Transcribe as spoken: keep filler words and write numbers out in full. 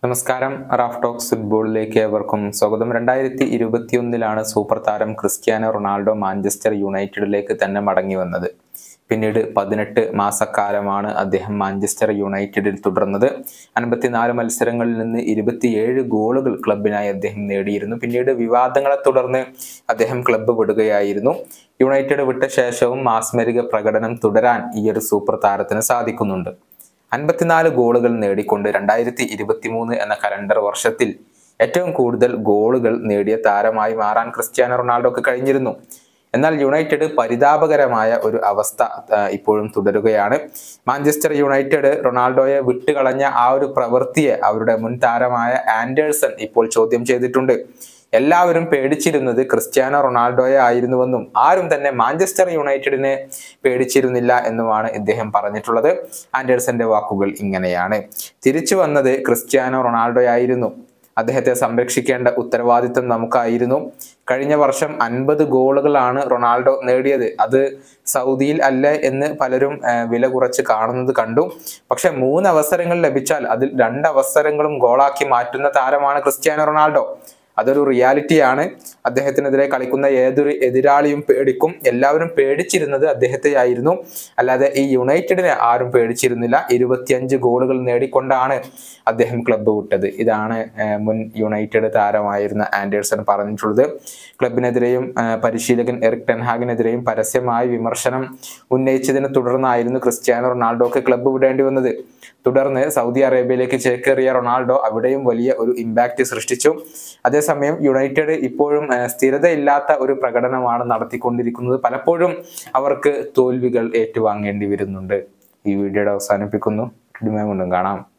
നമസ്കാരം, Raf talks ഫുട്ബോളിലേക്ക് ഏവർക്കും സ്വാഗതം. രണ്ടായിരത്തി ഇരുപത്തിയൊന്നിലാണ് സൂപ്പർ താരം ക്രിസ്ത്യാനോ റൊണാൾഡോ മാഞ്ചസ്റ്റർ യുണൈറ്റഡിലേക്ക് തന്നെ മടങ്ങി വന്നത്. പിന്നീട് പതിനെട്ട് മാസക്കാലമാണ് അദ്ദേഹം മാഞ്ചസ്റ്റർ യുണൈറ്റഡിൽ തുടർന്നത്. അൻപത്തിനാല് മത്സരങ്ങളിൽ നിന്ന് ഇരുപത്തിയേഴ് ഗോളുകൾ ക്ലബിനായി അദ്ദേഹം നേടിയിരുന്നു. പിന്നീട് വിവാദങ്ങളെ തുടർന്ന് അദ്ദേഹം ക്ലബ്ബ് വിടുകയായിരുന്നു. യുണൈറ്റഡ് വിട്ട ശേഷവും മാസ്മരിക പ്രകടനം തുടരാൻ ഈ ഒരു സൂപ്പർ താരത്തിന് സാധിക്കുന്നുണ്ട്. അൻപത്തിനാല് ഗോളുകൾ നേടിക്കൊണ്ട് രണ്ടായിരത്തി ഇരുപത്തി മൂന്ന് എന്ന കലണ്ടർ വർഷത്തിൽ ഏറ്റവും കൂടുതൽ ഗോളുകൾ നേടിയ താരമായി മാറാൻ ക്രിസ്ത്യാനോ റൊണാൾഡോക്ക് കഴിഞ്ഞിരുന്നു. എന്നാൽ യുണൈറ്റഡ് പരിതാപകരമായ ഒരു അവസ്ഥ ഇപ്പോഴും തുടരുകയാണ്. മാഞ്ചസ്റ്റർ യുണൈറ്റഡ് റൊണാൾഡോയെ വിട്ടുകളഞ്ഞ ആ ഒരു പ്രവൃത്തിയെ അവരുടെ മുൻ താരമായ ആൻഡേഴ്സൺ ഇപ്പോൾ ചോദ്യം ചെയ്തിട്ടുണ്ട്. എല്ലാവരും പേടിച്ചിരുന്നത് ക്രിസ്ത്യാനോ റൊണാൾഡോയെ ആയിരുന്നുവെന്നും ആരും തന്നെ മാഞ്ചസ്റ്റർ യുണൈറ്റഡിനെ പേടിച്ചിരുന്നില്ല എന്നുമാണ് ഇദ്ദേഹം പറഞ്ഞിട്ടുള്ളത്. ആൻഡേഴ്സന്റെ വാക്കുകൾ ഇങ്ങനെയാണ്: തിരിച്ചു വന്നത് ക്രിസ്ത്യാനോ റൊണാൾഡോയായിരുന്നു. അദ്ദേഹത്തെ സംരക്ഷിക്കേണ്ട ഉത്തരവാദിത്വം നമുക്കായിരുന്നു. കഴിഞ്ഞ വർഷം അൻപത് ഗോളുകളാണ് റൊണാൾഡോ നേടിയത്. അത് സൗദിയിൽ അല്ല എന്ന് പലരും വില കുറച്ച് കാണുന്നത് കണ്ടു. പക്ഷെ മൂന്ന് അവസരങ്ങൾ ലഭിച്ചാൽ അതിൽ രണ്ട് അവസരങ്ങളും ഗോളാക്കി മാറ്റുന്ന താരമാണ് ക്രിസ്ത്യാനോ റൊണാൾഡോ. അതൊരു റിയാലിറ്റിയാണ്. അദ്ദേഹത്തിനെതിരെ കളിക്കുന്ന ഏതൊരു എതിരാളിയും പേടിക്കും. എല്ലാവരും പേടിച്ചിരുന്നത് അദ്ദേഹത്തെ ആയിരുന്നു, അല്ലാതെ ഈ യുണൈറ്റഡിനെ ആരും പേടിച്ചിരുന്നില്ല. ഇരുപത്തിയഞ്ച് ഗോളുകൾ നേടിക്കൊണ്ടാണ് അദ്ദേഹം ക്ലബ്ബ് വിട്ടത്. ഇതാണ് മുൻ യുണൈറ്റഡ് താരമായിരുന്ന ആൻഡേഴ്സൺ പറഞ്ഞിട്ടുള്ളത്. ക്ലബിനെതിരെയും പരിശീലകൻ എറിക് ടെൻ ഹാഗിനെതിരെയും പരസ്യമായ വിമർശനം ഉന്നയിച്ചതിനെ തുടർന്നായിരുന്നു ക്രിസ്ത്യാനോ റൊണാൾഡോക്ക് ക്ലബ്ബ് വിടേണ്ടി വന്നത്. തുടർന്ന് സൗദി അറേബ്യയിലേക്ക് ചേക്കേറിയ റൊണാൾഡോ അവിടെയും വലിയ ഒരു ഇമ്പാക്റ്റ് സൃഷ്ടിച്ചു. അതേസമയം യുണൈറ്റഡ് ഇപ്പോഴും സ്ഥിരതയില്ലാത്ത ഒരു പ്രകടനമാണ് നടത്തിക്കൊണ്ടിരിക്കുന്നത്. പലപ്പോഴും അവർക്ക് തോൽവികൾ ഏറ്റുവാങ്ങേണ്ടി വരുന്നുണ്ട്. ഈ വീഡിയോയുടെ അവസാനിപ്പിക്കുന്നു. വീണ്ടും കാണാം.